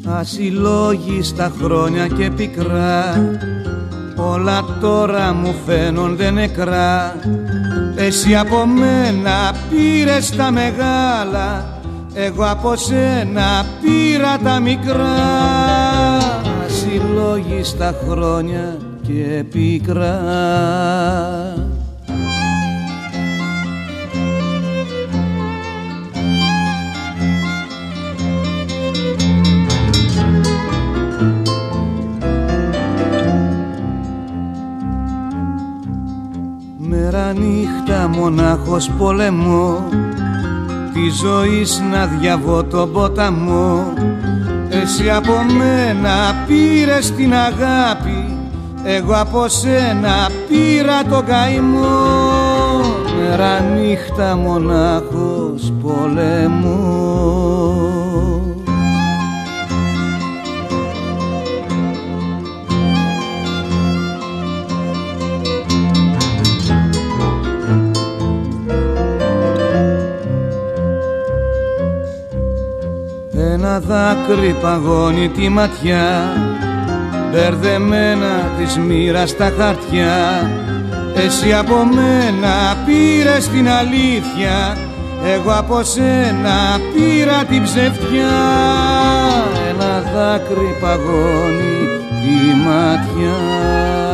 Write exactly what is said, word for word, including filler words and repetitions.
Ασυλλόγιστα χρόνια και πικρά, όλα τώρα μου φαίνονται νεκρά. Εσύ από μένα πήρες τα μεγάλα, εγώ από σένα πήρα τα μικρά. Ασυλλόγιστα χρόνια και πικρά. Μέρα νύχτα μονάχος πολεμώ, τη ζωής να διαβώ τον ποταμό. Εσύ από μένα πήρες την αγάπη, εγώ από σένα πήρα το καημό. Μέρα νύχτα μονάχος πολεμώ. Ένα δάκρυ παγώνει τη ματιά, μπερδεμένα της μοίρας τα χαρτιά. Εσύ από μένα πήρες την αλήθεια, εγώ από σένα πήρα την ψευτιά. Ένα δάκρυ παγώνει τη ματιά.